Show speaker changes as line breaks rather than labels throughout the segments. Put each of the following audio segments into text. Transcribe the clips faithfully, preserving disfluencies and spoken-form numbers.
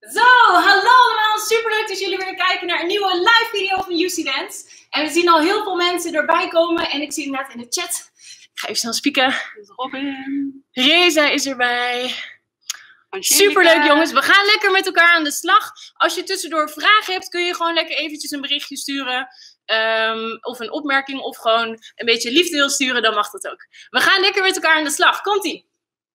Zo, hallo allemaal. Superleuk dat jullie weer kijken naar een nieuwe live video van U C Dance. En we zien al heel veel mensen erbij komen. En ik zie inderdaad in de chat. Ik ga even snel spieken.
Robin.
Reza is erbij. Superleuk jongens. We gaan lekker met elkaar aan de slag. Als je tussendoor vragen hebt, kun je gewoon lekker eventjes een berichtje sturen. Um, of een opmerking. Of gewoon een beetje liefde wil sturen. Dan mag dat ook. We gaan lekker met elkaar aan de slag. Komt-ie.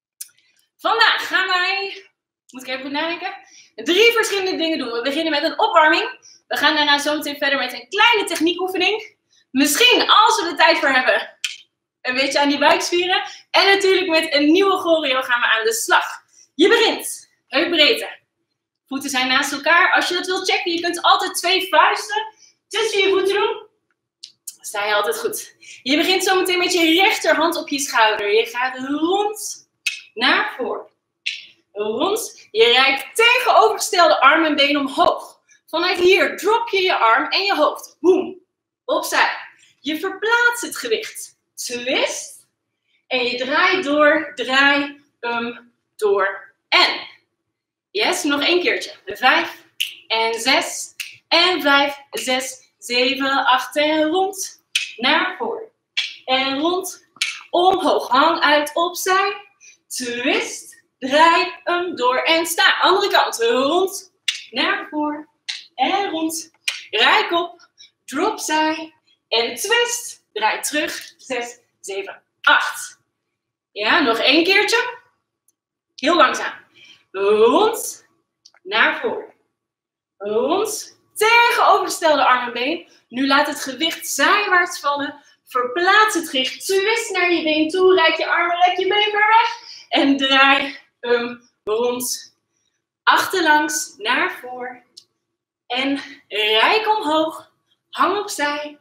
Vandaag gaan wij... Moet ik even goed nadenken? Drie verschillende dingen doen. We beginnen met een opwarming. We gaan daarna zo meteen verder met een kleine techniekoefening. Misschien, als we de tijd voor hebben, een beetje aan die buikspieren. En natuurlijk met een nieuwe choreo gaan we aan de slag. Je begint. Heupbreedte. Voeten zijn naast elkaar. Als je dat wilt checken, je kunt altijd twee vuisten tussen je voeten doen. Dan sta je altijd goed. Je begint zo meteen met je rechterhand op je schouder. Je gaat rond naar voren. Rond. Je reikt tegenovergestelde arm en been omhoog. Vanuit hier drop je je arm en je hoofd. Boom. Opzij. Je verplaatst het gewicht. Twist. En je draait door. Draai hem door. En. Yes, nog één keertje. Vijf. En zes. En vijf. Zes. Zeven. Acht. En rond. Naar voren. En rond. Omhoog. Hang uit. Opzij. Twist. Draai hem door en sta. Andere kant. Rond. Naar voren. En rond. Rijk op. Drop zij. En twist. Draai terug. Zes, zeven, acht. Ja, nog één keertje. Heel langzaam. Rond. Naar voren. Rond. Tegenovergestelde arm en been. Nu laat het gewicht zijwaarts vallen. Verplaats het gewicht. Twist naar je been toe. Rijk je armen, rek je been weer weg. En draai hem rond. Achterlangs naar voren. En rijk omhoog. Hang opzij.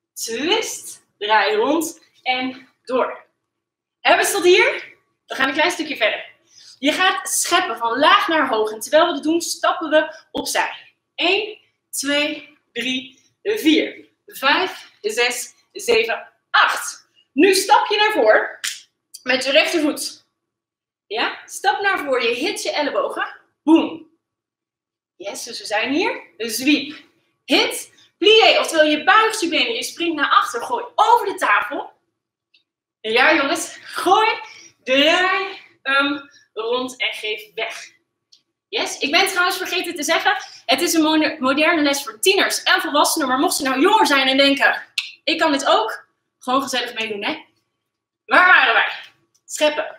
Twist. Draai rond. En door. Hebben we het tot hier? We gaan een klein stukje verder. Je gaat scheppen van laag naar hoog. En terwijl we dat doen, stappen we opzij. één, twee, drie, vier, vijf, zes, zeven, acht. Nu stap je naar voren. Met je rechtervoet. Ja, stap naar voren. Je hit je ellebogen. Boom. Yes, dus we zijn hier. Sweep. Hit. Plié. Oftewel je buigt je benen. Je springt naar achter. Gooi over de tafel. Ja jongens. Gooi. Draai hem rond en geef weg. Yes. Ik ben trouwens vergeten te zeggen. Het is een moderne les voor tieners en volwassenen. Maar mocht je nou jonger zijn en denken. Ik kan dit ook. Gewoon gezellig meedoen hè. Waar waren wij? Scheppen.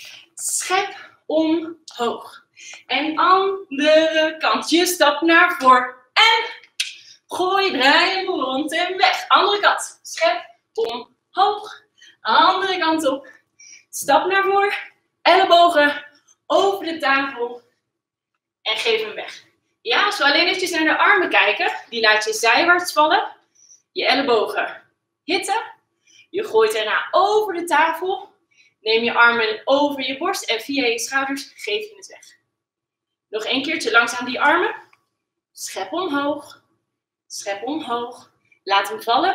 Schep omhoog. En andere kant. Je stapt naar voren. En gooi, draai hem rond en weg. Andere kant. Schep omhoog. Andere kant op. Stap naar voren. Ellebogen over de tafel. En geef hem weg. Ja, als we alleen eventjes naar de armen kijken. Die laat je zijwaarts vallen. Je ellebogen hitten. Je gooit daarna over de tafel. Neem je armen over je borst en via je schouders geef je het weg. Nog één keertje langzaam die armen. Schep omhoog. Schep omhoog. Laat hem vallen.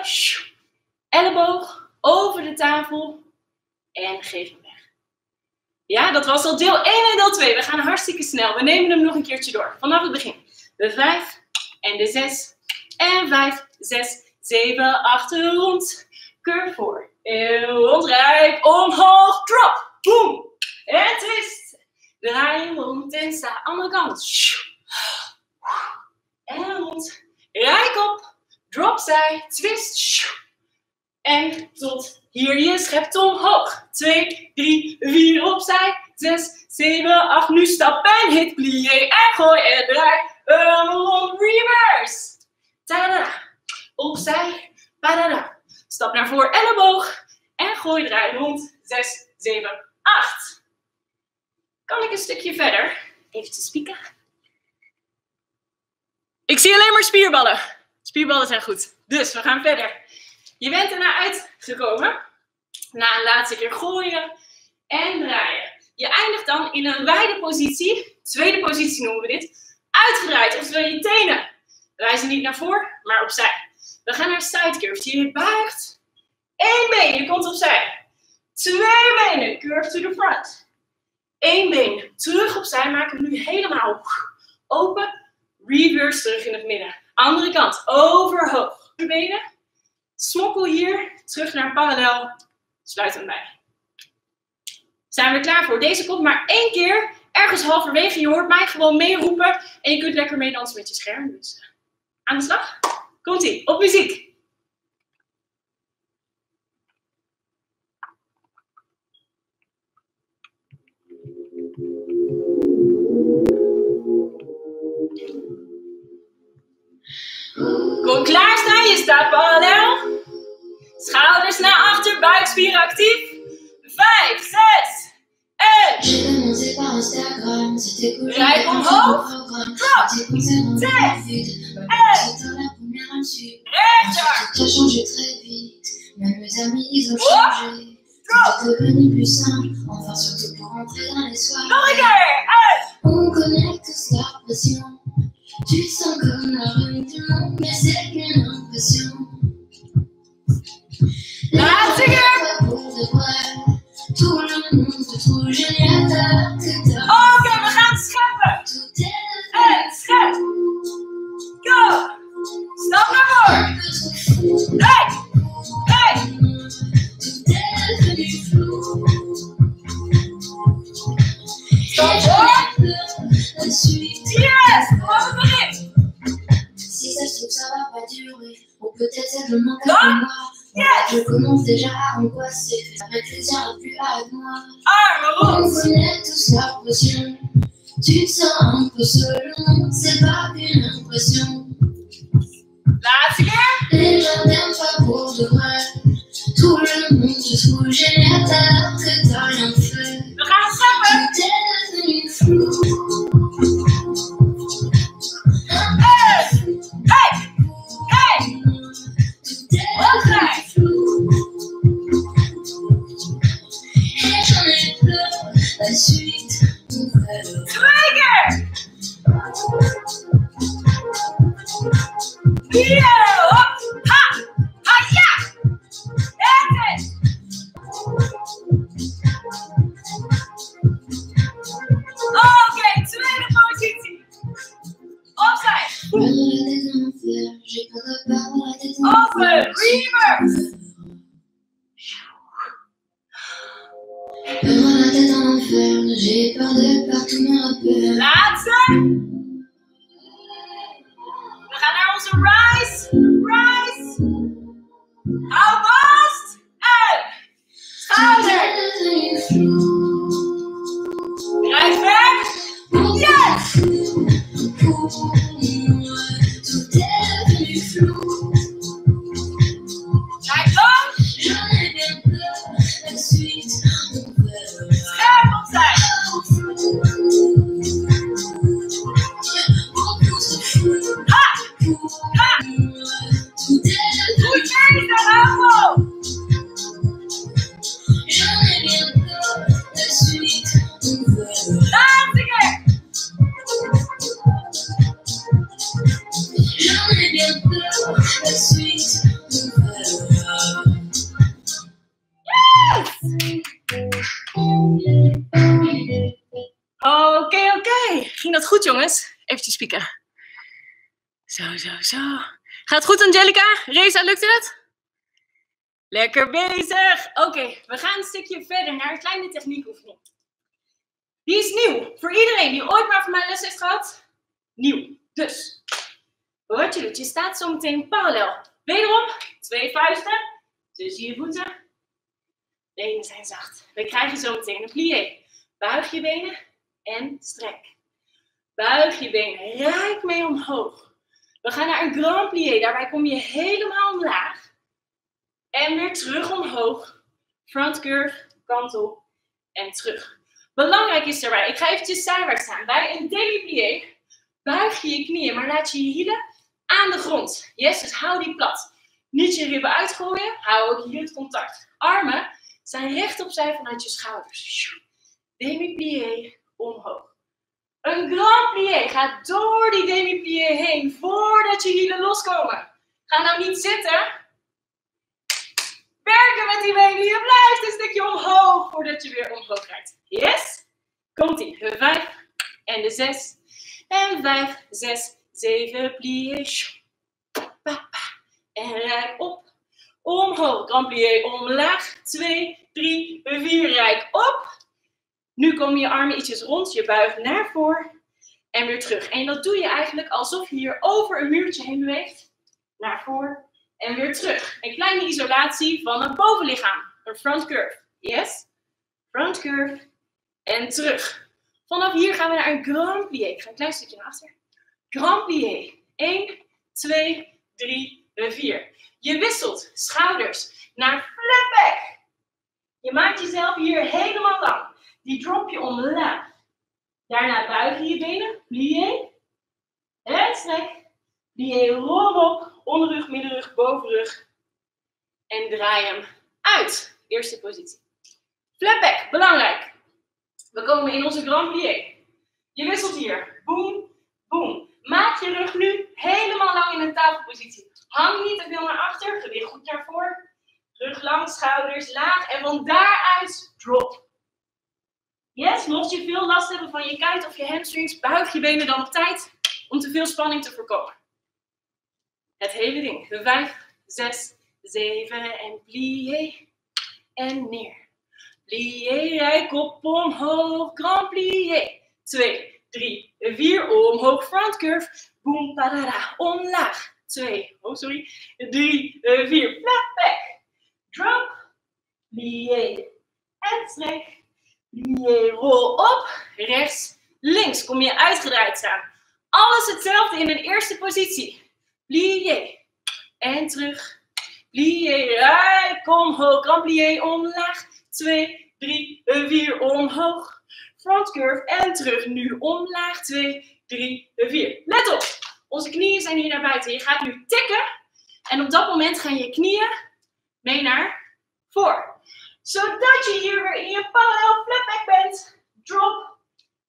Elleboog over de tafel. En geef hem weg. Ja, dat was al deel één en deel twee. We gaan hartstikke snel. We nemen hem nog een keertje door. Vanaf het begin. De vijf en de zes. En vijf, zes, zeven, acht. Rond. Curve voor. En rondrijk, omhoog, drop, boom, en twist. Draai hem rond en sta, andere kant. En rond, rijk op, drop zij, twist. En tot hier, je schept omhoog. Twee, drie, vier, opzij, zes, zeven, acht. Nu stap en hit, plié en gooi en draai. Een rond, reverse. Tada, opzij, padada. Stap naar voren, elleboog. En gooi, draai rond. zes, zeven, acht. Kan ik een stukje verder? Even te spieken. Ik zie alleen maar spierballen. Spierballen zijn goed. Dus we gaan verder. Je bent ernaar uitgekomen. Na een laatste keer gooien en draaien. Je eindigt dan in een wijde positie. Tweede positie noemen we dit. Uitgedraaid. Oftewel je tenen wijzen niet naar voren, maar opzij. We gaan naar side curves. Je buigt. Eén been, je komt opzij. Twee benen, curve to the front. Eén been, terug opzij. Maak hem nu helemaal open. Reverse terug in het midden. Andere kant, overhoog. De benen. Smokkel hier, terug naar parallel. Sluit hem bij. Zijn we er klaar voor? Deze komt maar één keer. Ergens halverwege. Je hoort mij gewoon meeroepen. En je kunt lekker meedansen met je scherm. Dus aan de slag. Komt-ie, op muziek. Kom klaarstaan, je staat parallel. Schouders naar achter, buikspieren actief. Vijf, zes, en. Rijk omhoog. Klap. Zes, en. Rechter. Hop. Nog een keer. En.
Tu sens comme la rue du monde, mais c'est qu'une impression.
Laatste keer.
Tout le monde te trouve génial.
Oké, we gaan scheppen. En schep. Go. Stap naar voren. Hey. Hey. Stap voor. Yes, on the begin.
Si ça se trouve, ça va pas durer. Ou peut-être simplement quelques mois.
Yes.
Je commence déjà à angoisser. Ça ne tiendra plus avec moi.
Armen
On
rond.
connaît tous la pression. Tu te sens un peu seul, non, c'est pas qu'une impression.
Laatste keer.
Les gens t'aiment pas pour de vrai. Tout le monde te trouve génial alors que t'as rien fait.
We gaan scheppen.
Tout est devenu flou.
Hey. Hey. Hey. Oké.
Et j'en ai peur, la suite, on verra.
Twee keer. Yo. Hop. Ha. Ha. Ja. En dit. Oké, tweede positie. Opzij. Open. Reverse.
Peur la tête en enfer, j'ai peur de partout mes repères.
Laatste. We gaan naar onze rise. Rise. Hou vast. En. Schouder. Draai weg. Yes.
Tout est devenu flou.
Draai lang.
J'en ai bien peur, la suite, on verra.
Scherp opzij. Ha. Ha.
Tout est
Goed bezig, Hugo.
J'en ai bien peur, la suite, on verra.
Laatste keer.
J'en ai bien peur, la suite, on verra.
Oké, oké. Ging dat goed, jongens? Even spieken. Zo, zo, zo. Gaat het goed, Angelica? Reza, lukt het? Lekker bezig. Oké, we gaan een stukje verder naar een kleine techniekoefening. Die is nieuw. Voor iedereen die ooit maar van mijn les heeft gehad. Nieuw. Dus, wat je doet, je staat zo meteen parallel. Wederom, twee vuisten tussen je voeten. Benen zijn zacht. We krijgen zo meteen een plié. Buig je benen en strek. Buig je benen, rijk mee omhoog. We gaan naar een grand plié. Daarbij kom je helemaal omlaag. En weer terug omhoog. Front curve, kantel en terug. Belangrijk is daarbij, ik ga eventjes zijwaarts staan. Bij een demi-plié buig je je knieën, maar laat je je hielen aan de grond. Yes, dus hou die plat. Niet je ribben uitgooien, hou ook hier het contact. Armen zijn recht opzij vanuit je schouders. Demi-plié omhoog. Een grand plié. Ga door die demi-plié heen voordat je hielen loskomen. Ga nou niet zitten. Werken met die benen. Je blijft een stukje omhoog voordat je weer omhoog rijdt. Yes? Komt-ie. De vijf en de zes En vijf, zes, zeven, plié. En rijk op. Omhoog, grand plié, omlaag. twee, drie, vier, rijk op. Nu komen je armen ietsjes rond, je buigt naar voren. En weer terug. En dat doe je eigenlijk alsof je hier over een muurtje heen beweegt. Naar voren en weer terug. Een kleine isolatie van het bovenlichaam. Een front curve. Yes. Front curve. En terug. Vanaf hier gaan we naar een grand plié. Ik ga een klein stukje naar achter. Grand plié. één, twee, drie, vier. Je wisselt schouders naar flat back. Je maakt jezelf hier helemaal lang. Die drop je omlaag. Daarna buig je je benen. Plié. En strek. Plié, rol op. Onderrug, middenrug, bovenrug. En draai hem uit. Eerste positie. Flat back, belangrijk. We komen in onze grand plié. Je wisselt hier. Boom, boom. Maak je rug nu helemaal lang in een tafelpositie. Hang niet te veel naar achter. Gewicht goed naar voren. Rug lang, schouders laag. En van daaruit drop. Yes, mocht je veel last hebben van je kuit of je hamstrings, buig je benen dan op tijd om te veel spanning te voorkomen. Het hele ding. vijf, zes, zeven en plié. En neer. Plié, rijk op, omhoog, grand plié. twee, drie, vier, omhoog, front curve. Boom, padada, omlaag. twee, oh sorry. drie, vier, flat back. Drop. Plié. En strek. Plié, rol op. Rechts, links. Kom je uitgedraaid staan. Alles hetzelfde in een eerste positie. Plié. En terug. Plié, rijk omhoog. Grand plié, omlaag. twee, drie, vier, omhoog. Front curve en terug. Nu omlaag. twee, drie, vier. Let op. Onze knieën zijn hier naar buiten. Je gaat nu tikken. En op dat moment gaan je knieën mee naar voren. Zodat je hier weer in je parallel flat back bent. Drop.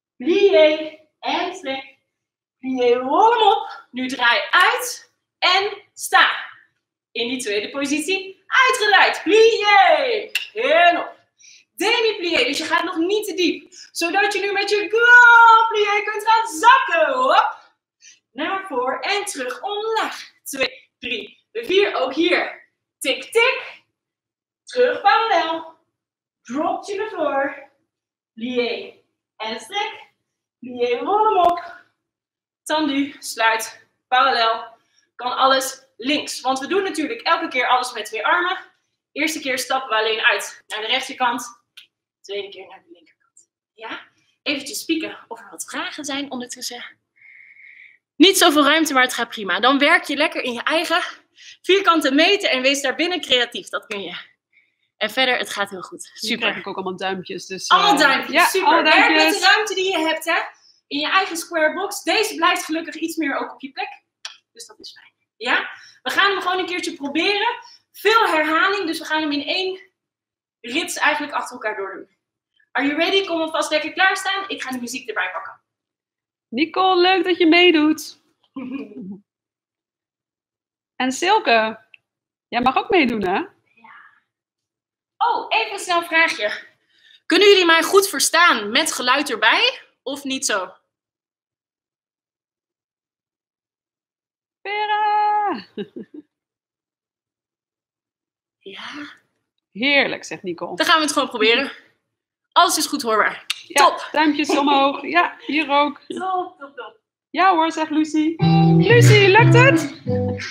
Plié. En strek. Plié, rol hem op. Nu draai uit. En sta. In die tweede positie. Uitgedraaid. Plié. En op. Demi-plié. Dus je gaat nog niet te diep. Zodat je nu met je grand plié kunt gaan zakken. Hop. Naar voren en terug. Omlaag. twee, drie, vier. Ook hier. Tik, tik. Terug parallel. Drop je naar voren. Plié. En strek. Plié, rol hem op. Tendu. Sluit. Parallel. Kan alles links. Want we doen natuurlijk elke keer alles met twee armen. Eerste keer stappen we alleen uit naar de rechterkant. Tweede keer naar de linkerkant. Ja? Eventjes spieken of er wat vragen zijn ondertussen. Niet zoveel ruimte, maar het gaat prima. Dan werk je lekker in je eigen vierkante meter en wees daarbinnen creatief. Dat kun je. En verder, het gaat heel goed. Super.
Nu krijg ik ook allemaal duimpjes. Dus, uh...
allemaal duimpjes,
ja,
super.
Alle duimpjes.
Werk met de ruimte die je hebt, hè. In je eigen square box. Deze blijft gelukkig iets meer ook op je plek. Dus dat is fijn. Ja? We gaan hem gewoon een keertje proberen. Veel herhaling, dus we gaan hem in één rits eigenlijk achter elkaar door doen. Are you ready? Kom alvast lekker klaarstaan. Ik ga de muziek erbij pakken.
Nicole, leuk dat je meedoet. En Silke, jij mag ook meedoen, hè?
Ja. Oh, even een snel vraagje. Kunnen jullie mij goed verstaan met geluid erbij? Of niet zo?
Vera!
Ja.
Heerlijk, zegt Nicole.
Dan gaan we het gewoon proberen. Alles is goed hoorbaar.
Ja,
top.
Duimpjes omhoog. Ja, hier ook.
Top, top, top.
Ja hoor, zegt Lucy. Lucy, lukt het?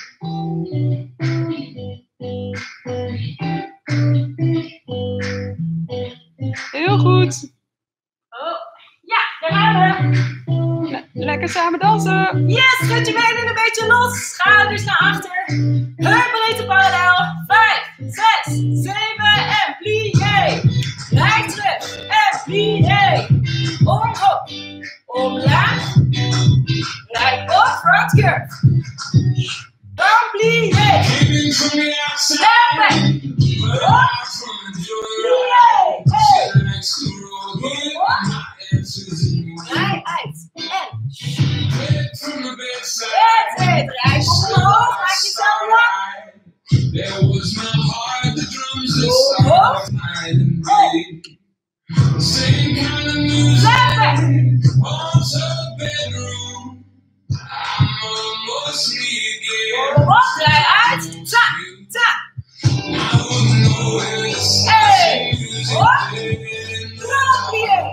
Heel goed.
Oh, ja, daar gaan we.
Le lekker samen dansen.
Yes, schud je benen een beetje los. Schouders naar achter. Heupbreedte parallel. Vijf, zes, zeven en plié. Rijk terug en plié. Omhoog. Omlaag. Rijk op, front curve. Dan plié. Step back. Op. Plié. Rij uit. En. Zet het. Rijk omhoog. Maak jezelf lang. Omhoog. Hey. Step back. Op, draai uit. Ta, ta. Hey, op. Knopje.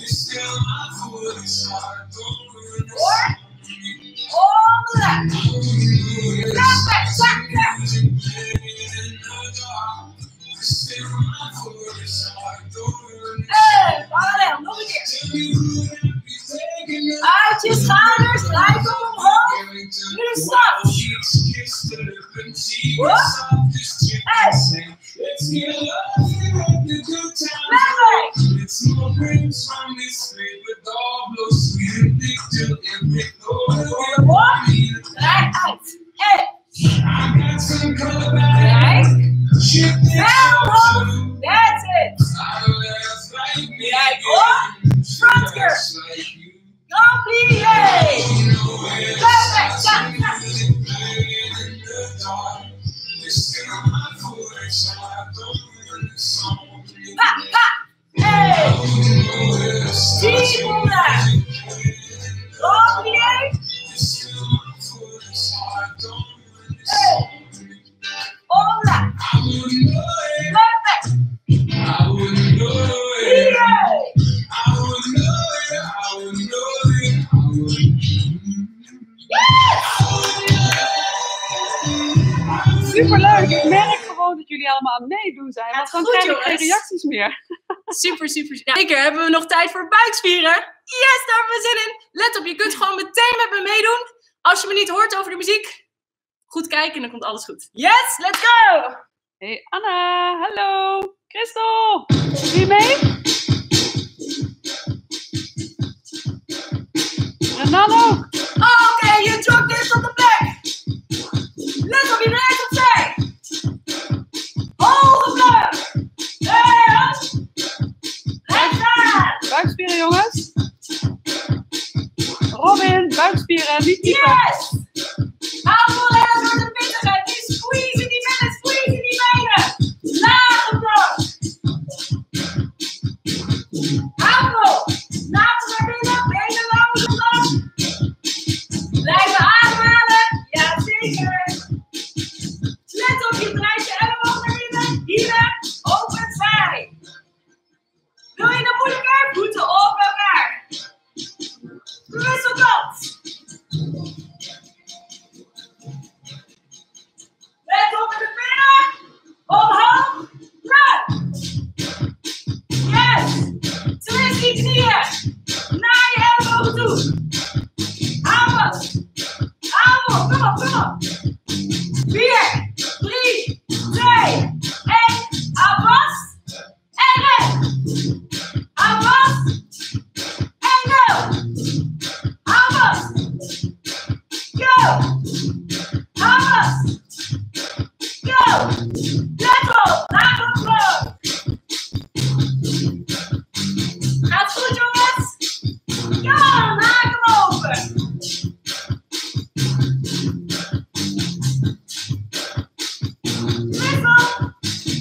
Hoor. Omlaag. Knopje, zakken. Hey, parallel, nog een keer. Uit je schouders, draai hem omhoog. Nu stap. Hop. Hey. Draai uit. Hey. Draai. Wel omhoog. That's it. Draai op. Front curve. Complete. Perfect. Ja, ja. Ha, ha. Hey. Diep omlaag. Complete. Hey. Omlaag. Perfect.
Superleuk. Ik merk gewoon dat jullie allemaal aan het meedoen zijn. Want dan
goed,
krijg ik
jongens.
geen reacties meer.
Super, super. Ja, zeker. Hebben we nog tijd voor buikspieren? Yes, daar hebben we zin in. Let op, je kunt gewoon meteen met me meedoen. Als je me niet hoort over de muziek, goed kijken en dan komt alles goed. Yes, let's go!
Hey Anna, hallo. Christel, doe je mee? Renan ook.
Oké, okay, je jog dit op de plek. Let op, je draait opzij. Hoge vleug. Hey, rechts aan.
Buikspieren jongens. Robin, buikspieren, niet typen.
Yes! Hou vol en door de pittigheid. Die squeeze die benen, squeeze die benen. Lage vleug. Hou vol. Laten naar binnen, benen lang, lang. Blijven ademhalen. Jazeker. Let op, je draait je elleboog naar binnen. Hier, open, zwaai. Wil je dat moeilijker? Voeten op elkaar. Wisselkant. Let op in de binnen. Omhoog. Run. Yes. Twist die knieën. Naar je ellebogen toe. Hou vast. Hou op. Kom op, kom op. Vier, drie, twee, één. Hou vast. En ren. Hou vast. En go. Hou vast. Go. Hou vast. Go. Let op. Laat op vloog. Gaat goed, jongens? Kom, maak hem open. Wissel.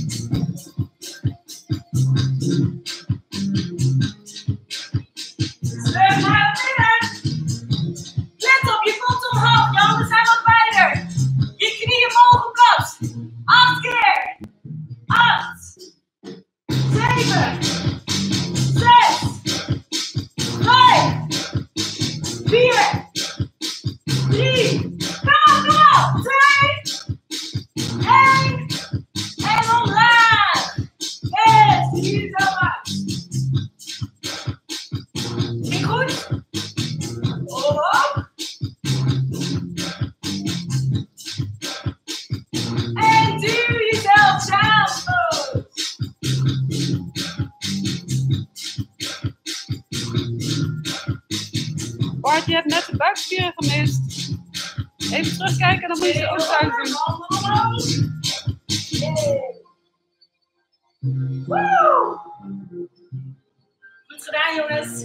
Sleut naar binnen. Let op, je komt omhoog. Je handen zijn wat wijder. Je knieën mogen op kat. Acht keer. Acht. Zeven. Zes. Vijf. Vier. Drie. Kom op, kom op. Twee. Eén. En omlaag. Yes, hier is zo maar. Ging goed? Op. En duw jezelf zelf los.
Bart, je hebt net de buikspieren gemist. Even terugkijken, dan moet je ze ook thuis doen.
Woe! Goed gedaan, jongens.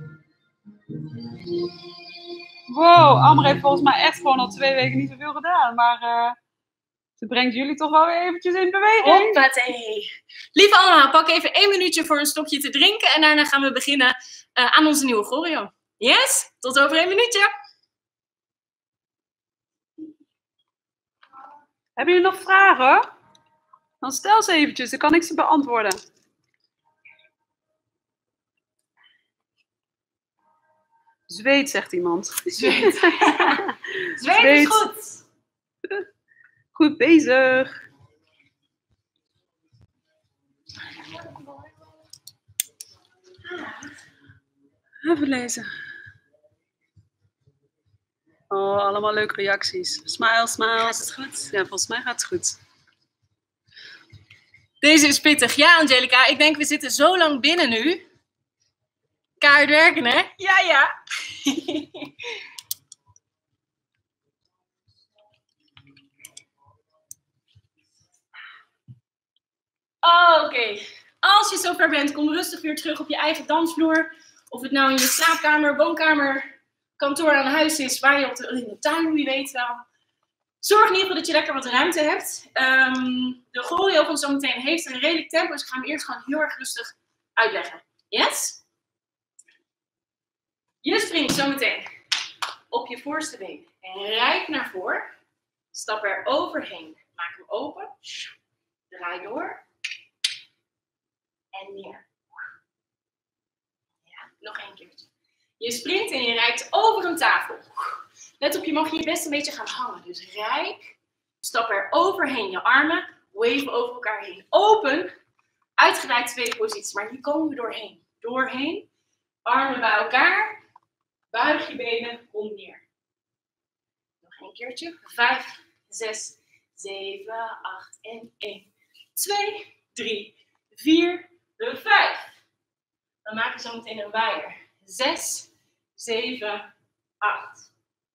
Wow, Amber heeft volgens mij echt gewoon al twee weken niet zoveel gedaan. Maar uh, ze brengt jullie toch wel weer eventjes in beweging.
Hoppatee. Lieve allemaal, pak even één minuutje voor een stokje te drinken. En daarna gaan we beginnen uh, aan onze nieuwe choreo. Yes? Tot over één minuutje.
Hebben jullie nog vragen? Dan stel ze eventjes, dan kan ik ze beantwoorden. Zweet, zegt iemand.
Zweet. Zweet is goed.
Goed bezig. Even lezen. Oh, allemaal leuke reacties. Smile, smile.
Gaat het goed?
Ja, volgens mij gaat het goed.
Deze is pittig. Ja, Angelica, ik denk we zitten zo lang binnen nu. Kaart werken, hè? Ja, ja. Oké. Okay. Als je zover bent, kom rustig weer terug op je eigen dansvloer. Of het nou in je slaapkamer, woonkamer, kantoor aan huis is, waar je op de, in de tuin, wie weet wel. Zorg in ieder geval dat je lekker wat ruimte hebt. Um, de choreo van zometeen heeft een redelijk tempo, dus ik ga hem eerst gewoon heel erg rustig uitleggen. Yes? Je springt zometeen op je voorste been en rijk naar voren. Stap er overheen. Maak hem open. Draai door. En neer. Ja, nog één keertje. Je springt en je rijdt over een tafel. Let op, je mag hier best een beetje gaan hangen. Dus rijk. Stap er overheen. Je armen wave over elkaar heen. Open. Uitgebreid tweede positie. Maar hier komen we doorheen. Doorheen. Armen bij elkaar. Buig je benen. Kom neer. Nog één keertje. Vijf, zes, zeven, acht en één. Twee, drie, vier, vijf. Dan maak je zo meteen een waaier. Zes, zeven, acht.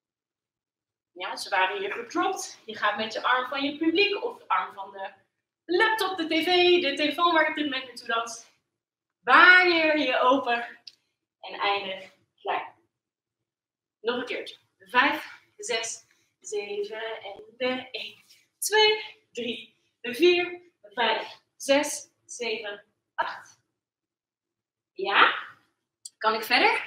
Ja, ze waren hier gedropt. Je gaat met je arm van je publiek of de arm van de laptop, de tv, de telefoon waar ik op dit moment naartoe dans. Waaier je open en eindig klein. Nog een keertje. Vijf, zes, zeven en de één, twee, drie, vier, vijf, zes, zeven, acht. Ja? Kan ik verder?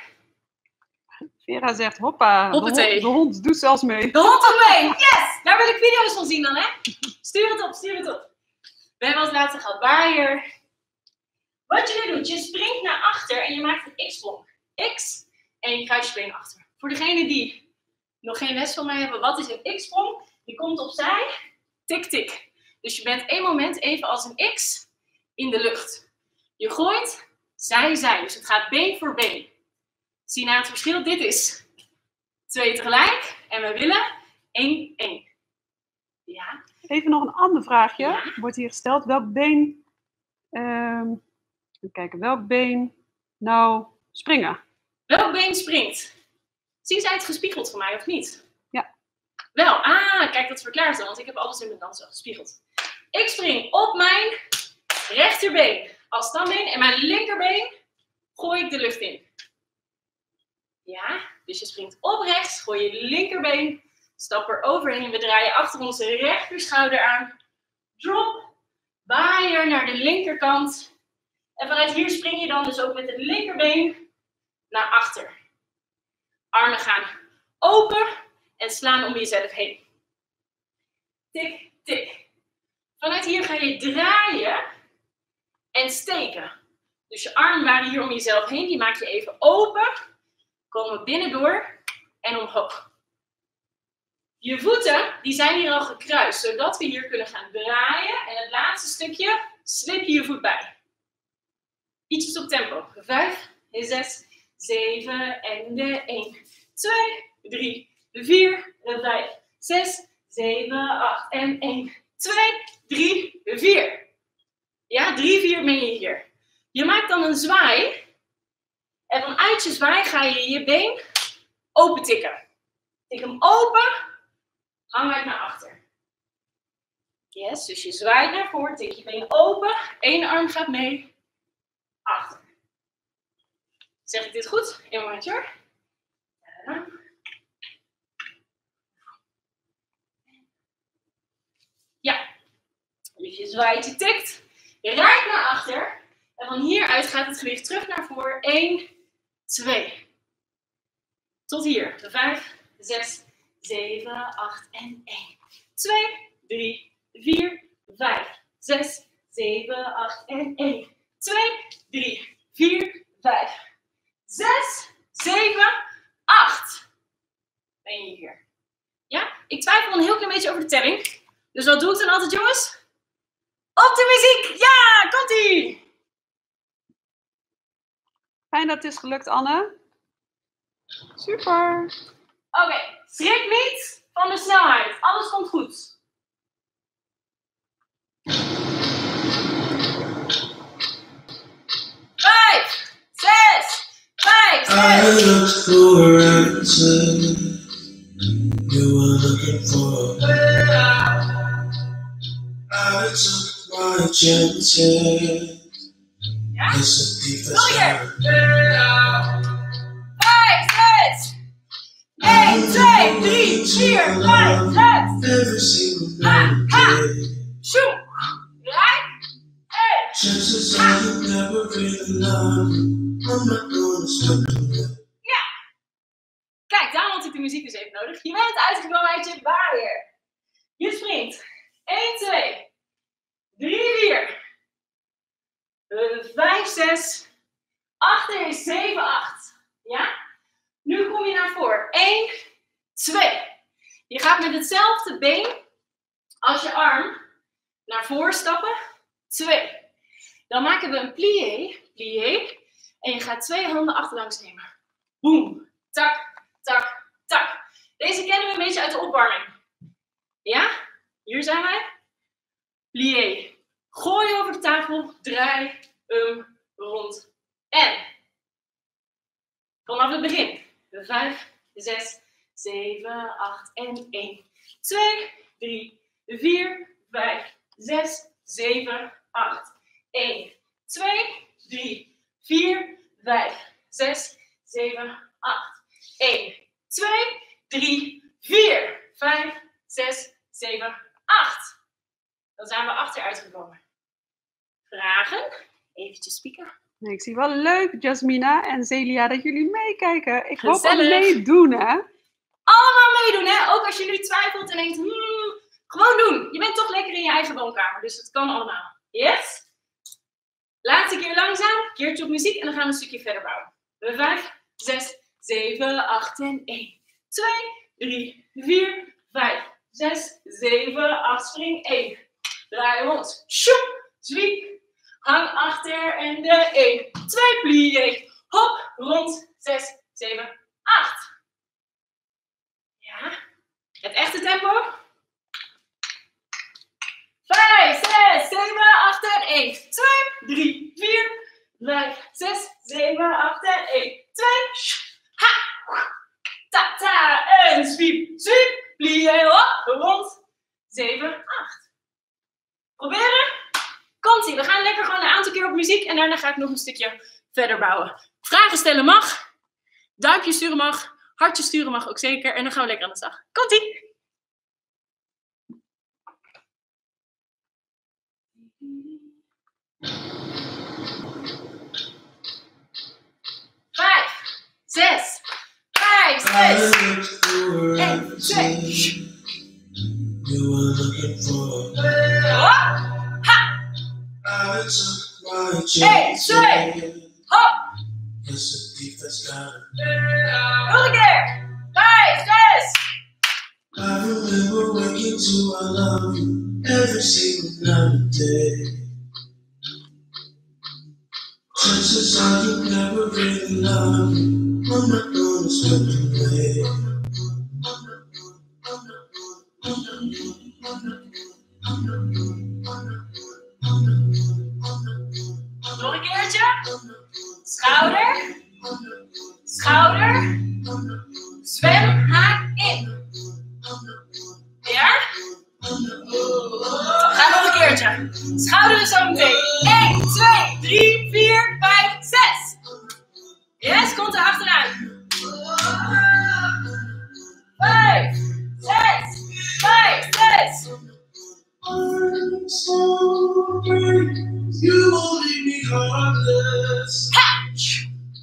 Vera zegt hoppa, de hond, de hond doet zelfs mee.
De hond doet mee, yes! Daar wil ik video's van zien dan, hè? Stuur het op, stuur het op. We hebben als laatste gehad waaier. Wat je nu doet, je springt naar achter en je maakt een X-sprong. X en je kruist je been achter. Voor degenen die nog geen les van mij hebben, wat is een X-sprong? Je komt opzij, tik, tik. Dus je bent één moment even als een X in de lucht. Je gooit, zij, zij. Dus het gaat been voor been. Zie je nou het verschil? Dit is twee tegelijk. En we willen één, één. Ja.
Even nog een ander vraagje.
Ja.
Wordt hier gesteld. Welk been... Um, even kijken. Welk been nou springen?
Welk been springt? Zien zij het gespiegeld voor mij of niet?
Ja.
Wel. Ah, kijk, dat verklaart dan. Want ik heb alles in mijn dans al gespiegeld. Ik spring op mijn rechterbeen als stambeen. En mijn linkerbeen gooi ik de lucht in. Ja, dus je springt op rechts, gooi je linkerbeen, stap er overheen. We draaien achter onze rechterschouder aan. Drop, waaier naar de linkerkant. En vanuit hier spring je dan dus ook met het linkerbeen naar achter. Armen gaan open en slaan om jezelf heen. Tik, tik. Vanuit hier ga je draaien en steken. Dus je armen waren hier om jezelf heen, die maak je even open. Komen binnendoor en omhoog. Je voeten die zijn hier al gekruist, zodat we hier kunnen gaan draaien. En het laatste stukje slip je je voet bij. Ietsjes op tempo. Vijf, zes, zeven en de één, twee, drie, vier, vijf, zes, zeven, acht en één, twee, drie, vier. Ja, drie, vier ben je hier. Je maakt dan een zwaai. En vanuit je zwaai ga je je been open tikken. Tik hem open, hang uit naar achter. Yes, dus je zwaait naar voren, tik je been open, één arm gaat mee, achter. Zeg ik dit goed? Eén momentje hoor. Ja, dus je zwaait, je tikt, je rijdt naar achter. En van hieruit gaat het gewicht terug naar voren. één, twee. Tot hier. vijf, zes, zeven, acht en één. twee, drie, vier, vijf, zes, zeven, acht en één. twee, drie, vier, vijf, zes, zeven, acht. Ben je hier? Ja? Ik twijfel een heel klein beetje over de telling. Dus wat doe ik dan altijd, jongens? Op de muziek! Ja, komt-ie!
Fijn dat het is gelukt, Anne. Super.
Oké, okay, schrik niet van de snelheid. Alles komt goed. Vijf, zes, vijf, zes.
I looked for answers. You were looking for. I took my chances.
Ja?
It's a thief
Nog een
that's
keer. Vijf, zes. één, twee, drie, vier, vijf, zes.
every single
Ha,
night.
ha. Sjoe. Right. Hey.
Chances are you never really love. I'm not gonna stop you.
Ja. Kijk, daarom had ik de muziek dus even nodig. Je bent uitgekomen uit je waaier. Je springt. één, twee, drie, vier, vijf, zes, acht, zeven, acht. Ja? Nu kom je naar voren. één, twee. Je gaat met hetzelfde been als je arm naar voren stappen. twee. Dan maken we een plié. Plié. En je gaat twee handen achterlangs nemen. Boom. Tak, tak, tak. Deze kennen we een beetje uit de opwarming. Ja? Hier zijn wij. Plié. Gooi over de tafel. Draai hem rond. En. Vanaf het begin. vijf, zes, zeven, acht en één. twee, drie, vier, vijf, zes, zeven, acht. één, twee, drie, vier, vijf, zes, zeven, acht. één, twee, drie, vier, vijf, zes, zeven, acht. Dan zijn we achteruit gekomen. Vragen? Eventjes spieken.
Ik zie wel leuk, Jasmina en Celia, dat jullie meekijken. Ik hoop
Gezellig.
dat meedoen, hè?
Allemaal meedoen, hè? Ook als je nu twijfelt en denkt, hmm, gewoon doen. Je bent toch lekker in je eigen woonkamer, dus het kan allemaal. Yes? Laatste keer langzaam, keertje op muziek en dan gaan we een stukje verder bouwen. vijf, zes, zeven, acht en één. twee, drie, vier, vijf, zes, zeven, acht, spring één. Draai rond. Sjoep, zwiep. Hang achter en de één, twee, plié. Hop, rond, zes, zeven, acht. Ja, het echte tempo. vijf, zes, zeven, acht en één. twee, drie, vier, vijf, zes, zeven, acht en één. twee, ha, ta, ta, en zwiep, zwiep, plié, hop, rond, zeven, acht. Proberen? Komt-ie, we gaan lekker gewoon een aantal keer op muziek en daarna ga ik nog een stukje verder bouwen. Vragen stellen mag, duimpje sturen mag, hartje sturen mag ook zeker en dan gaan we lekker aan de slag. Komt-ie! Vijf, zes, vijf, zes, één, twee.
You were looking for.
Hop, ha,
I took my
één,
chances.
twee, hop.
It's a thief that's got it.
Nog een keer. Vijf, zes.
I remember waking to our love every single night and day. Chances are you never really love. I'm not gonna slip away.
Nog een keertje. Schouder. Schouder. Zwem, haak in. Ja? Ga nog een keertje. Schouderen zo meteen. één, twee, drie, vier, vijf, zes. Yes, komt er achteraan. vijf, zes, vijf, zes.
I'm so brave, you won't leave me heartless.
Ha!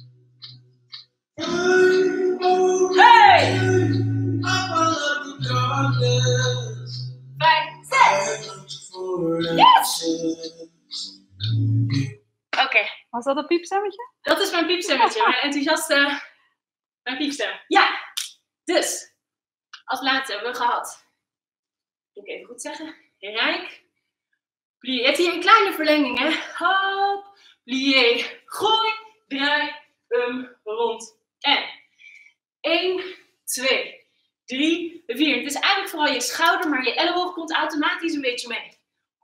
Was dat een piepstemmetje?
Dat is mijn piepstemmetje. Mijn enthousiaste... Mijn piepstem. Ja! Dus, als laatste hebben we gehad. Moet ik even goed zeggen. Rijk. Plié. Je hebt hier een kleine verlenging, hè. Hop. Plié. Gooi. Draai. Um. Rond. En. één, twee, drie, vier. Het is eigenlijk vooral je schouder, maar je elleboog komt automatisch een beetje mee.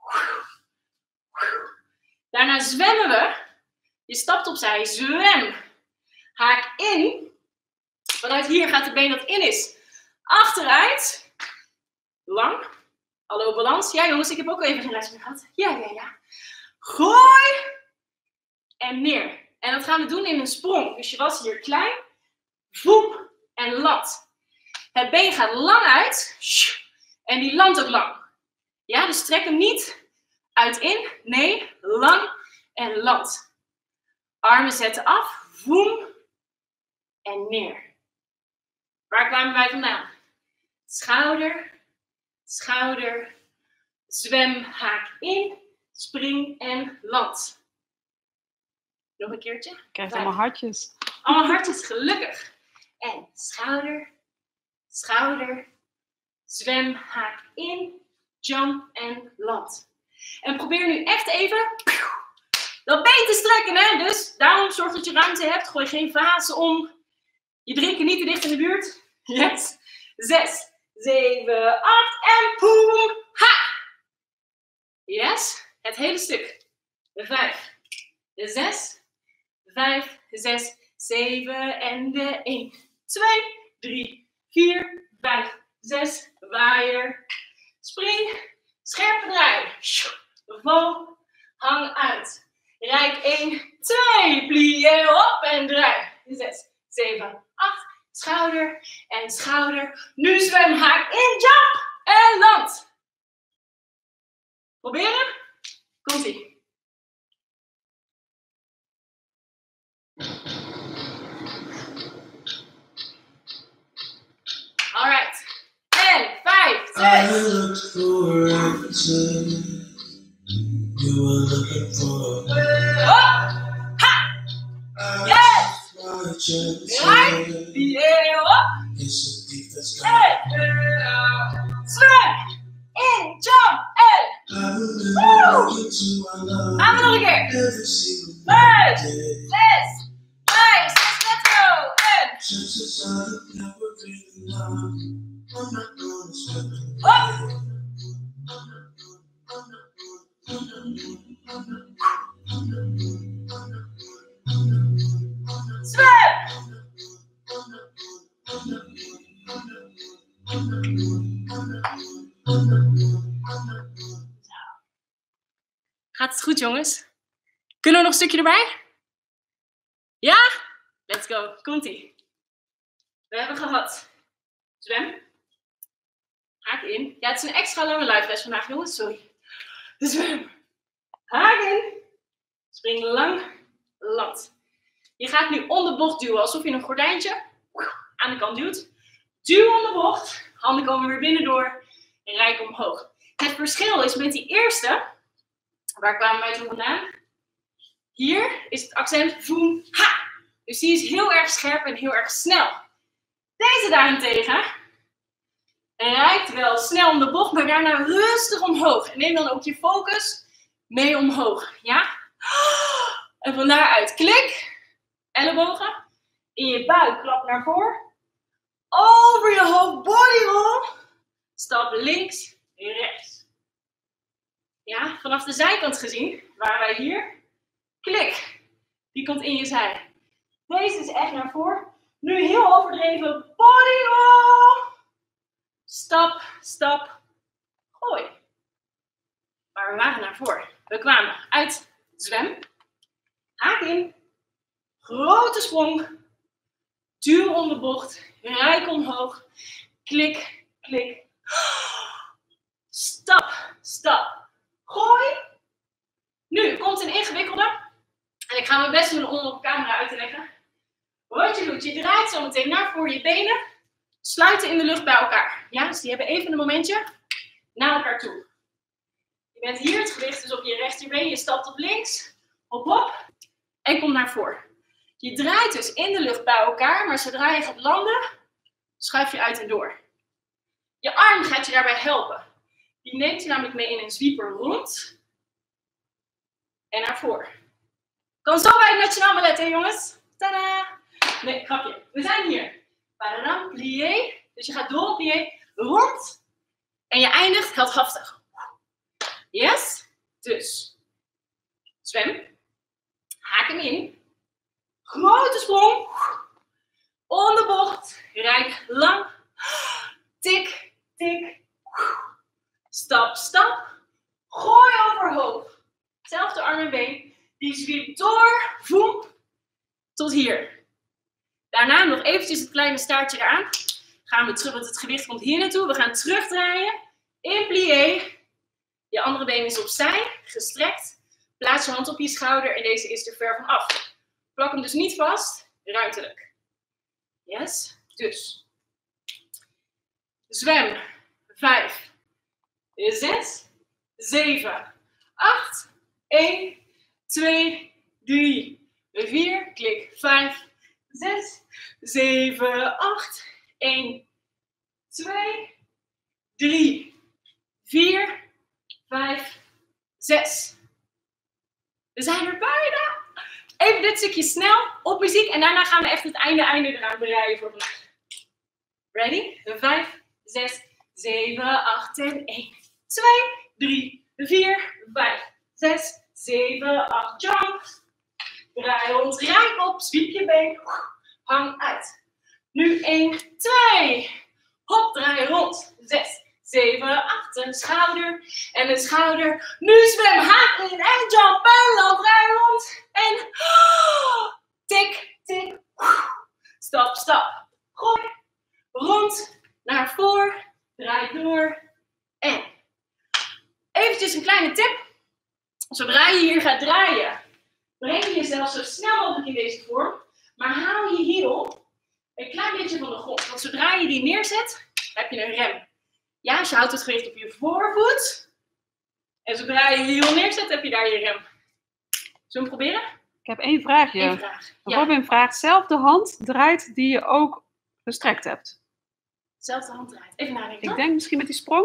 Daarna zwemmen we. Je stapt opzij. Zwem. Haak in. Vanuit hier gaat het been dat in is. Achteruit. Lang. Hallo balans. Ja jongens, ik heb ook even geen les meer gehad. Ja, ja, ja. Gooi. En neer. En dat gaan we doen in een sprong. Dus je was hier klein. Voep. En lat. Het been gaat lang uit. En die landt ook lang. Ja, dus trek hem niet uit in. Nee, lang en land. Armen zetten af. Voem. En neer. Waar kwamen wij vandaan? Schouder. Schouder. Zwem, haak in. Spring en land. Nog een keertje.
Krijg allemaal hartjes.
Allemaal hartjes, gelukkig. En schouder, schouder, zwem, haak in, jump en land. En probeer nu echt even dat been te strekken, hè. Dus daarom zorg dat je ruimte hebt. Gooi geen vazen om. Je drinken niet te dicht in de buurt. Yes. Zes, zeven, acht en poem. Ha! Yes. Het hele stuk. De vijf, de zes, vijf, zes, zeven en de één. twee, drie, vier, vijf, zes, waaier, spring, scherpe draai, val, hang uit, rijk één, twee, plié, op en draai, zes, zeven, acht, schouder en schouder, nu zwem, haak in, jump en land. Proberen, komt-ie. Alright. En vijf, zes.
I looked for answers. You were looking for
Hop. Ha. Yes.
my chance.
Right. Yeah. Hop.
It's a deep that's
Hey. Zwem. In. Jump. En. Woo. Gaan we nog een keer. Vijf. Zes. Vijf. Zes. Let's go. En.
Chances are you've never been enough. I'm not gonna step in.
Hop. Zwem. Gaat het goed, jongens? Kunnen we nog een stukje erbij? Ja? Let's go. Komt-ie. We hebben gehad. Zwem. Haak in. Ja, het is een extra lange live les vandaag, jongens. Sorry. Zwem. Haak in. Spring lang. Land. Je gaat nu om de bocht duwen, alsof je een gordijntje aan de kant duwt. Duw om de bocht. Handen komen weer binnen door. En rijk omhoog. Het verschil is met die eerste. Waar kwamen wij toen vandaan? Hier is het accent voem, ha. Dus die is heel erg scherp en heel erg snel. Deze daarentegen rijdt wel snel om de bocht, maar daarna rustig omhoog. En neem dan ook je focus mee omhoog. Ja? En van daaruit klik. Ellebogen. In je buik klap naar voren. Over je hoofd body roll. Stap links, rechts. Ja, vanaf de zijkant gezien, waren wij hier. Klik. Die komt in je zij. Deze is echt naar voren. Nu heel overdreven. Body roll. Stap, stap. Gooi. Maar we waren naar voren. We kwamen uit zwem. Haak in. Grote sprong. Duw om de bocht. Rijk omhoog. Klik, klik. Stap, stap. Gooi. Nu komt een ingewikkelde. En ik ga mijn best doen om op camera uit te leggen. Wat je doet, je draait zo meteen naar voor je benen. Sluiten in de lucht bij elkaar. Ja, dus die hebben even een momentje naar elkaar toe. Je bent hier, het gewicht is op je rechterbeen. Je stapt op links. Hop, hop. En kom naar voren. Je draait dus in de lucht bij elkaar, maar zodra je gaat landen, schuif je uit en door. Je arm gaat je daarbij helpen. Die neemt je namelijk mee in een zwieper rond. En naar voren. Kan zo bij het Nationaal Ballet, hè jongens? Tadaa! Nee, grapje. We zijn hier. Padam, plié. Dus je gaat door op plié, rond. En je eindigt heldhaftig. Yes? Dus. Zwem. Haak hem in. Grote sprong. Om de bocht. Rijk lang. Tik, tik. Stap, stap. Gooi overhoop. Zelfde arm en been. Die zwiept door. Voem. Tot hier. Daarna nog eventjes het kleine staartje eraan. Gaan we terug, want het gewicht komt hier naartoe. We gaan terugdraaien. In plié. Je andere been is opzij. Gestrekt. Plaats je hand op je schouder en deze is er ver van af. Plak hem dus niet vast. Ruimtelijk. Yes. Dus. Zwem. Vijf. Zes. Zeven. Acht. één. Twee. Drie. Vier. Klik. Vijf. Zes. Zeven. Acht. één. Twee. Drie. Vier. Vijf. Zes. We zijn er bijna. Even dit stukje snel op muziek en daarna gaan we echt het einde einde eraan bereiden voor vandaag. Ready? Vijf, zes, zeven, acht en één, twee, drie, vier, vijf, zes, zeven, acht. Jump. Draai rond, rijk op, sweep je been. Hang uit. Nu één, twee. Hop, draai rond. zes, zeven, acht. Een schouder en een schouder. Nu zwem, haak in en jump en land. Draai rond. En tik, tik. Stap, stap. Gooi. Rond. Naar voren. Draai door. En. Eventjes een kleine tip. Zodra je hier gaat draaien, breng je jezelf zo snel mogelijk in deze vorm. Maar haal je hiel een klein beetje van de grond. Want zodra je die neerzet, heb je een rem. Ja, als je houdt het gewicht op je voorvoet. En zodra je je hiel neerzet, heb je daar je rem. Zullen we hem proberen?
Ik heb één vraagje.
Eén vraag. Ja.
Robin vraagt, zelfde hand draait die je ook gestrekt hebt.
Zelfde hand draait. Even nadenken.
Ik denk misschien met die sprong.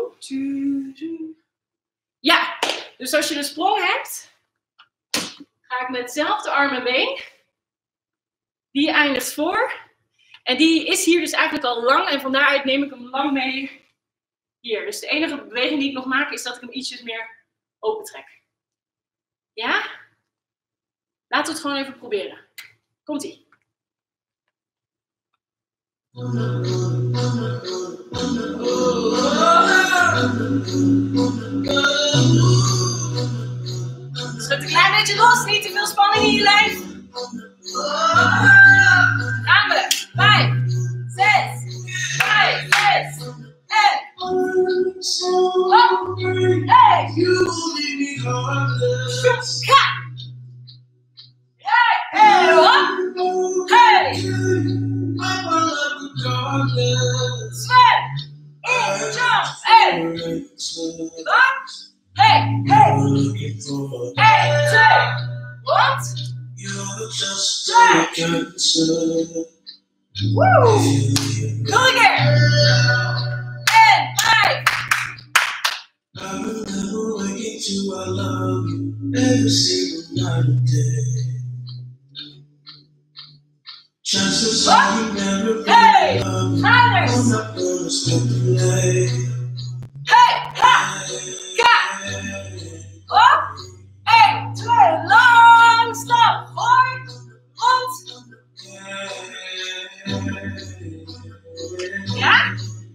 Ja, dus als je de sprong hebt, ga ik met hetzelfde arm en been. Die eindigt voor. En die is hier dus eigenlijk al lang. En van daaruit neem ik hem lang mee hier. Dus de enige beweging die ik nog maak is dat ik hem ietsjes meer open trek. Ja? Laten we het gewoon even proberen. Komt-ie. Schud een klein beetje los, niet te veel spanning in je lijf. Gaan we. Vijf, zes, vijf, zes, en. Hop, hey. Ga. Hey, hey, hop, hey. Zwem. In, jump, hey. Hop. Hey, hey. Hey, twee. Wat? Twee. Woe. Nog een keer. En vijf. Wat? Hey. Schouders. Hey, ha. Ga. Op. één, twee, lang stap. Voor. Rond. Ja?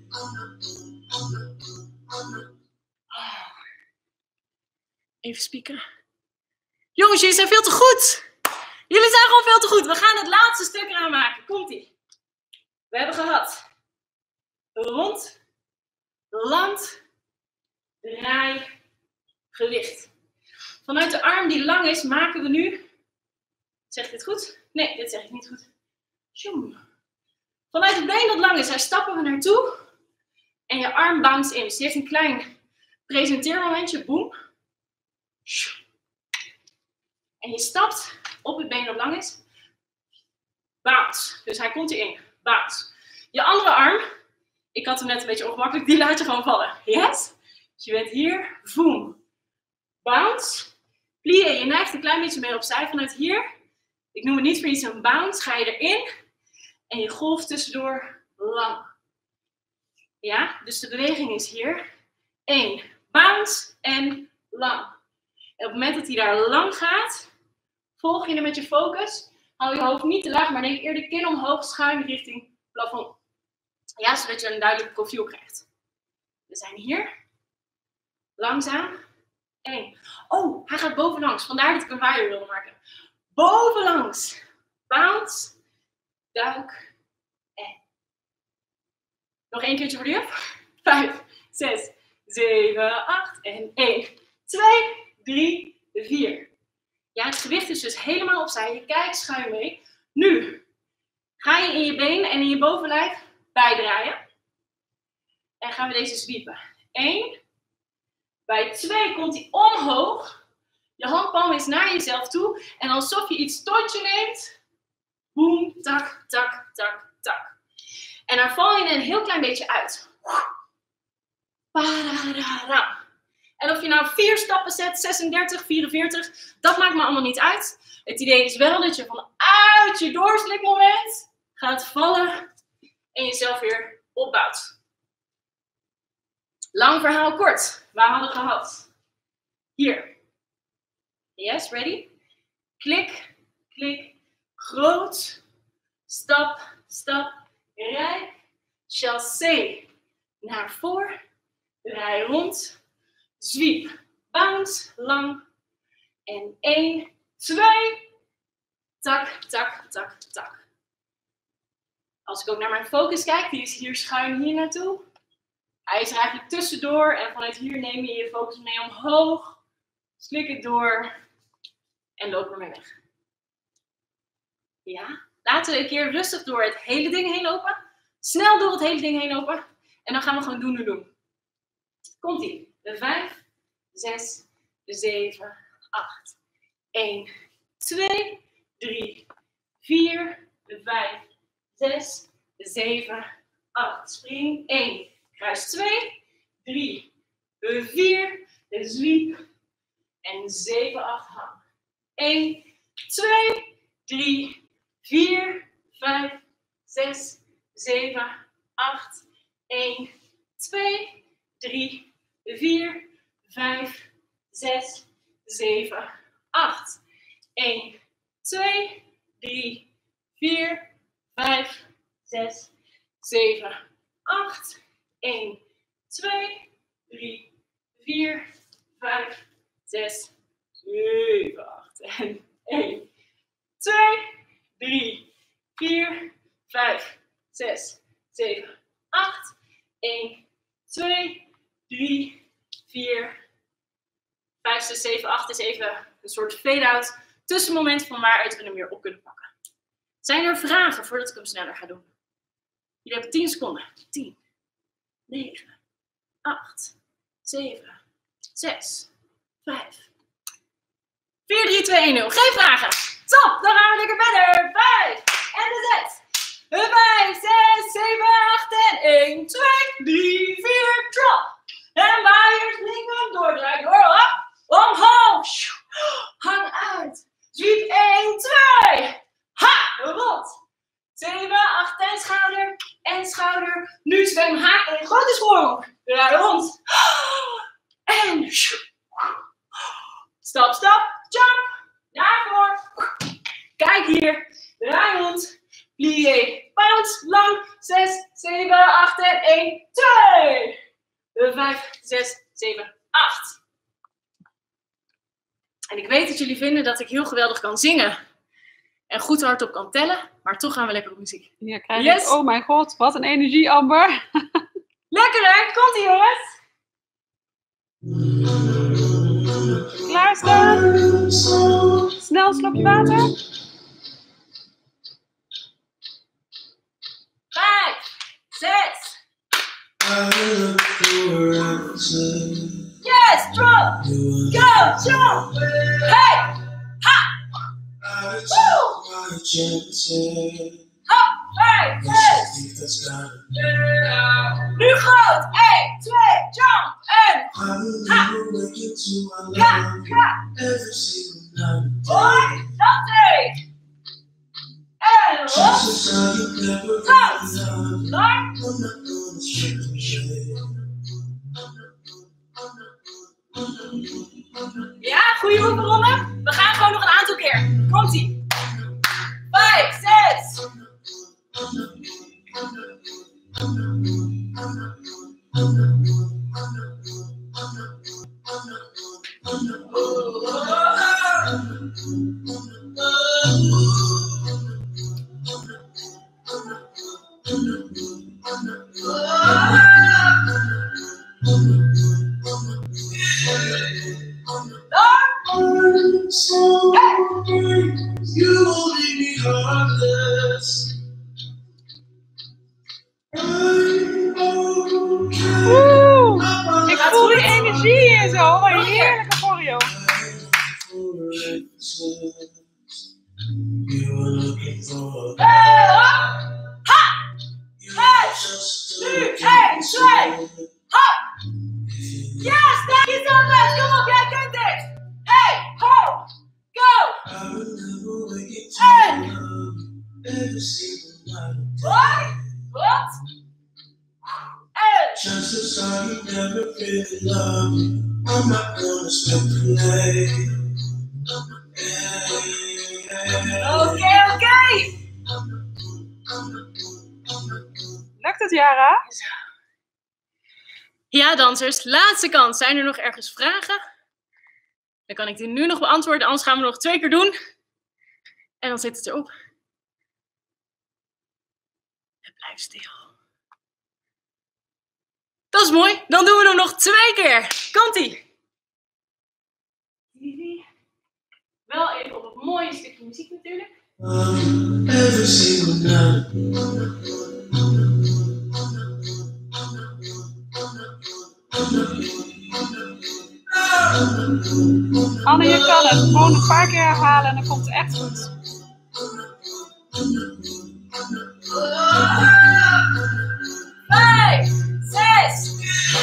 Even spieken. Jongens, jullie zijn veel te goed. Jullie zijn gewoon veel te goed. We gaan het laatste stuk eraan maken. Komt-ie. We hebben gehad. Rond. Land. Draai. Gewicht. Vanuit de arm die lang is, maken we nu... Zeg ik dit goed? Nee, dit zeg ik niet goed. Tjoem. Vanuit het been dat lang is, daar stappen we naartoe. En je arm bounce in. Dus je heeft een klein presenteermomentje. Boom. En je stapt op het been dat lang is. Bounce. Dus hij komt hierin. Bounce. Je andere arm, ik had hem net een beetje ongemakkelijk, die laat je gewoon vallen. Yes? Dus je bent hier. Boom. Bounce. Plié, je neigt een klein beetje meer opzij vanuit hier. Ik noem het niet voor iets een bounce. Ga je erin. En je golft tussendoor lang. Ja? Dus de beweging is hier. één. Bounce en lang. En op het moment dat hij daar lang gaat, volg je hem met je focus. Hou je hoofd niet te laag, maar denk eerder kin omhoog, schuin richting plafond. Ja, zodat je een duidelijk profiel krijgt. We zijn hier. Langzaam. één. Oh, hij gaat bovenlangs. Vandaar dat ik een waaier wilde maken. Bovenlangs. Bounce. Duik. En. Nog één keertje voor de juf. vijf, zes, zeven, acht. En één, twee, drie, vier. Ja, het gewicht is dus helemaal opzij. Je kijkt schuin mee. Nu ga je in je benen en in je bovenlijf bijdraaien. En gaan we deze zwiepen. één. Bij twee komt hij omhoog. Je handpalm is naar jezelf toe. En alsof je iets tot je neemt. Boom, tak, tak, tak, tak. En daar val je een heel klein beetje uit. En of je nou vier stappen zet, zesendertig, vierenveertig, dat maakt me allemaal niet uit. Het idee is wel dat je vanuit je doorslikmoment gaat vallen en jezelf weer opbouwt. Lang verhaal kort. Waar hadden we gehad? Hier. Yes, ready? Klik, klik, groot. Stap, stap, rij. Chassé. Naar voor. Rij rond. Zwiep. Bounce, lang. En één, twee. Tak, tak, tak, tak. Als ik ook naar mijn focus kijk, die is hier schuin hier naartoe. Hij is er eigenlijk tussendoor en vanuit hier neem je je focus mee omhoog. Slik het door en loop ermee weg. Ja, laten we een keer rustig door het hele ding heen lopen. Snel door het hele ding heen lopen. En dan gaan we gewoon doen, doen, doen. Komt-ie. De vijf, zes, zeven, acht. één, twee, drie, vier, vijf, zes, zeven, acht. Spring. één. Kruis twee, drie, vier, zwiep en zeven, acht, hang. één, twee, drie, vier, vijf, zes, zeven, acht. één, twee, drie, vier, vijf, zes, zeven, acht. één, twee, drie, vier, vijf, zes, zeven, acht. één, twee, drie, vier, vijf, zes, zeven, acht. En één, twee, drie, vier, vijf, zes, zeven, acht. één, twee, drie, vier, vijf, zes, zeven, acht is even een soort fade-out tussenmoment van waaruit we hem weer op kunnen pakken. Zijn er vragen voordat ik hem sneller ga doen? Jullie hebben tien seconden. tien. negen, acht, zeven, zes, vijf, vier, drie, twee, één, nul. Geen vragen. Top, dan gaan we lekker verder. vijf en de zes. vijf, zes, zeven, acht en één, twee, drie, vier, drop. En waaiers, linker, doordraai, door, op, omhoog. Hang uit. Zwiep, één, twee. Ha, rot. zeven, acht en schouder. En schouder. Nu zwem haak en grote sprong. Draai rond. En stap, stap, jump. Daarvoor. Kijk hier. Draai rond. Plié. Bounce. Lang. zes, zeven, acht en één, twee. vijf, zes, zeven, acht. En ik weet dat jullie vinden dat ik heel geweldig kan zingen. En goed hardop kan tellen. Maar toch gaan we lekker op muziek.
Ja, krijg
yes.
ik, oh mijn god, wat een energie, Amber.
Lekker hè? Komt-ie jongens.
Klaarstaan. Snel een slokje water.
Vijf, zes. Yes, drop. Go, jump. Hey, ha. vijf, zes. Nu groot. één, twee, jump. En ha. Ja, ja. Hoi, dat twee. En los. Dans. Lang. Ja, goede oefenronde. We gaan gewoon nog een aantal keer. Komt-ie. Vijf, zes.
Ik voel de energie en zo. Wat een heerlijke choreo.
Nu, één, twee. Ha! Yes, thank you so much. Kom op, jij kunt dit. Hey, ho, go. En. Hoi, wat? En.
Chances are you never really love me. I'm not gonna speculate.
Oké, oké.
Lukt het, Yara?
Ja, dansers, laatste kans. Zijn er nog ergens vragen? Dan kan ik die nu nog beantwoorden, anders gaan we nog twee keer doen. En dan zit het erop. En blijf stil. Dat is mooi. Dan doen we hem nog twee keer. Komt-ie. Wel even op het mooie stukje muziek natuurlijk.
Every single night.
Anne, je kan het. Gewoon een paar keer herhalen en dan komt het echt goed.
Vijf, zes,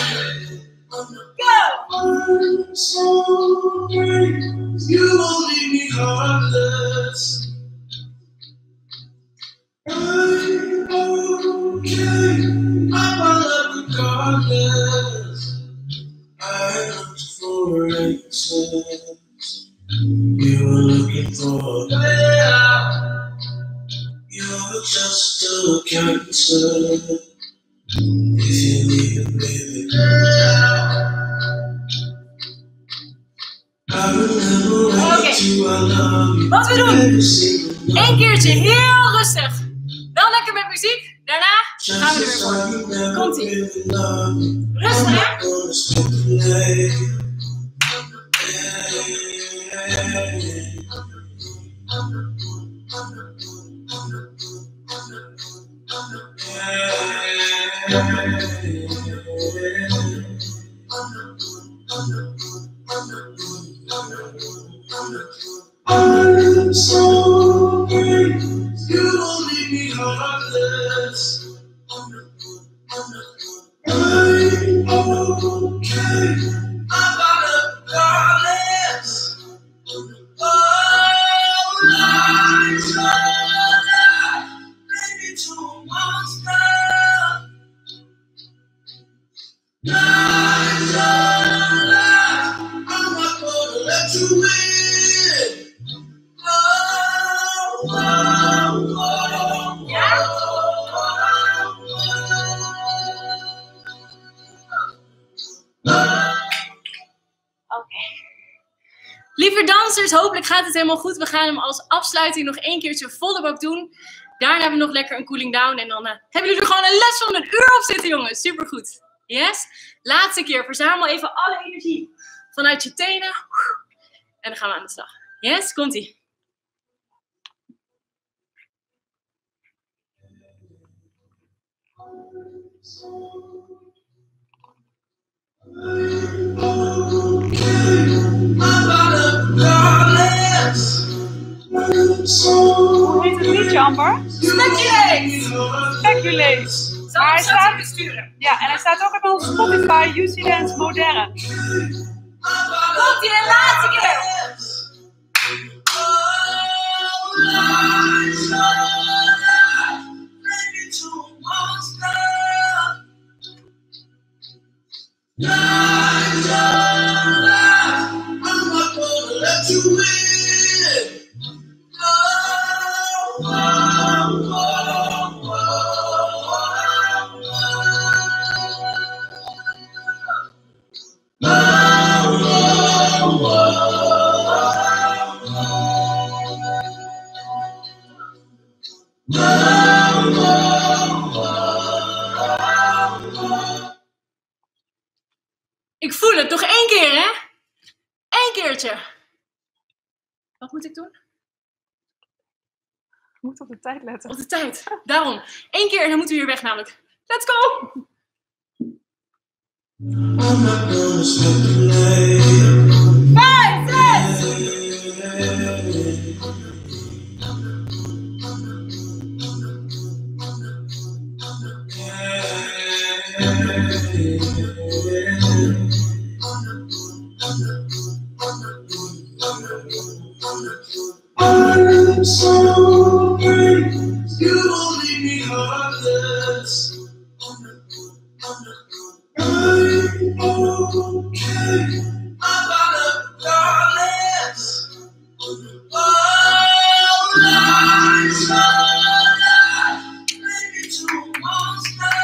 go!
I'm so brave. You won't leave me heartless. I'm okay. I'm all up regardless. I looked for answers. You were looking for yeah. You're just a cancer. If you leave it, baby, I remember
Oké, wat we doen, één keertje heel rustig, wel lekker met muziek, daarna gaan we er weer voor. Komt-ie. Rustig, hè?
I'm so brave, you won't leave me heartless. I'm okay, I'm not a regardless. Oh, life's a lie, baby, to a monster. Life's a lie, I'm not gonna let you win. Oh, oh, oh,
Ja? Oké. Lieve dansers, hopelijk gaat het helemaal goed. We gaan hem als afsluiting nog één keertje volle bak doen. Daarna hebben we nog lekker een cooling down. En dan uh, hebben jullie er gewoon een les van een uur op zitten, jongens. Supergoed. Yes? Laatste keer. Verzamel even alle energie vanuit je tenen. En dan gaan we aan de slag. Yes? Komt-ie.
okay, I'm not a regardless.
Hoe heet het liedje, Amber?
Speculate!
Speculate.
Zal
Maar hij
ik straks
staat,
even sturen?
ja, en hij staat ook op onze Spotify, U C Dance Modern.
Komt ie de laatste keer! Ik voel het. Nog één keer, hè? Eén keertje. Wat moet ik doen?
Ik moet op de tijd letten.
Op de tijd. Daarom. Eén keer en dan moeten we hier weg namelijk. Let's go! Vijf, zes!
I'm so brave, you won't leave me heartless. I'm okay, I'm out of darkness. Oh, life's hard, maybe to a monster.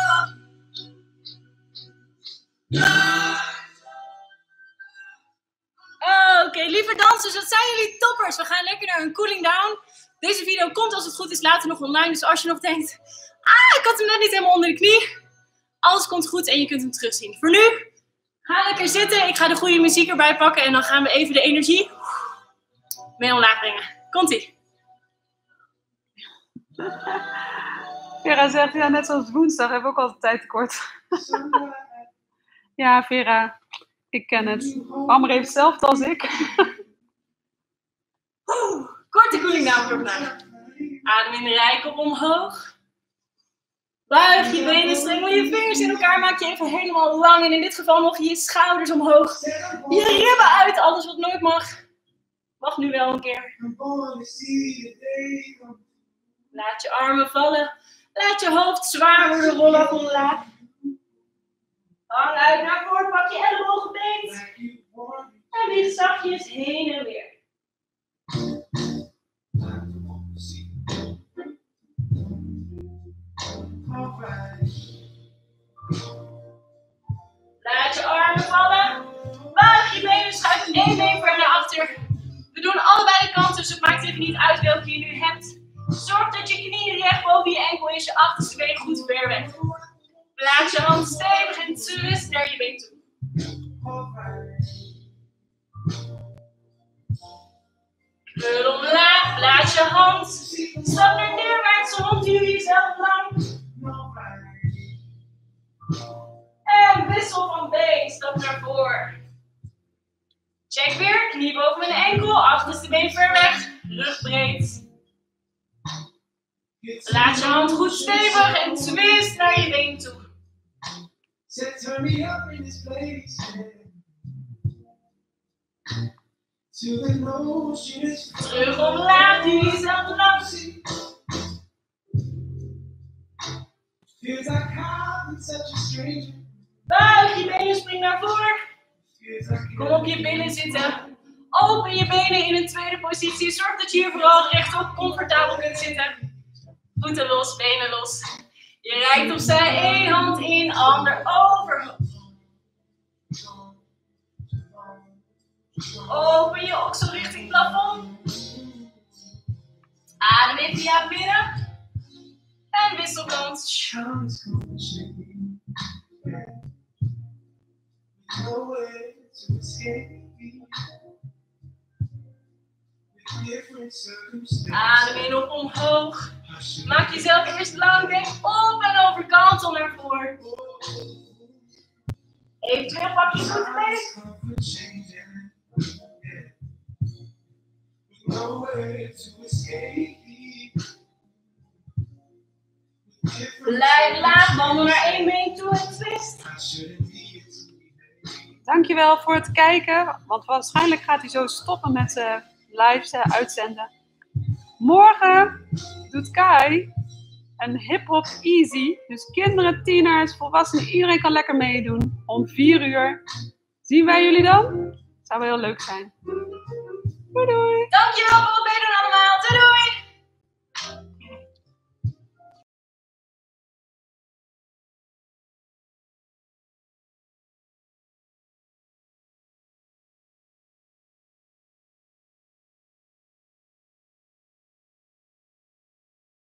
Oké, okay, lieve dansers, dat zijn jullie toppers. We gaan lekker naar een cooling down. Deze video komt als het goed is later nog online. Dus als je nog denkt, ah, ik had hem net niet helemaal onder de knie. Alles komt goed en je kunt hem terugzien. Voor nu, ga lekker zitten. Ik ga de goede muziek erbij pakken en dan gaan we even de energie mee omlaag brengen. Komt-ie.
Vera zegt, ja, net zoals woensdag hebben we ook altijd tijd tekort. Ja, Vera, ik ken het. Amber heeft hetzelfde als ik.
Oeh, korte cooling down voor vandaag. Adem in de rijkop omhoog. Buig je benen, strengel je vingers in elkaar. Maak je even helemaal lang. En in dit geval nog je schouders omhoog. Je ribben uit. Alles wat nooit mag. Mag nu wel een keer. Laat je armen vallen. Laat je hoofd zwaar worden rollen omlaag. Hang uit naar voren. Pak je ellebogen beet. En wieg zachtjes heen en weer. Laat je armen vallen. Buig je benen, schuif één been ver naar achter. We doen allebei de kanten, dus het maakt even niet uit welke je nu hebt. Zorg dat je knie recht boven je enkel is, je achterste been goed ver weg. Laat je hand stevig en twist naar je been toe. Krul omlaag, plaats je hand. Stap naar neerwaarts, rondduw jezelf lang. En wissel van been, stap naar voren. Check weer, knie boven mijn enkel, achterste been ver weg, rug breed. Laat je hand goed stevig en twist naar je been toe. Terug omlaag, duw jezelf langs. Buig je benen, spring naar voren. Kom op je billen zitten. Open je benen in een tweede positie. Zorg dat je hier vooral rechtop comfortabel kunt zitten. Voeten los, benen los. Je reikt opzij, één hand in, ander overhoofd. Open je oksel richting plafond. Adem in via binnen. En wisselkant. Adem in op omhoog. Maak jezelf eerst lang, denk op en over kantel naar voren. Eventueel pak je voeten mee. Blijf laag, wandel naar één been toe en twist.
Dankjewel voor het kijken, want waarschijnlijk gaat hij zo stoppen met uh, lives uh, uitzenden. Morgen doet Kai een hip-hop easy. Dus kinderen, tieners, volwassenen, iedereen kan lekker meedoen. Om vier uur. Zien wij jullie dan? Zou wel heel leuk zijn. Doei doei!
Dankjewel voor het meedoen allemaal. Doei doei!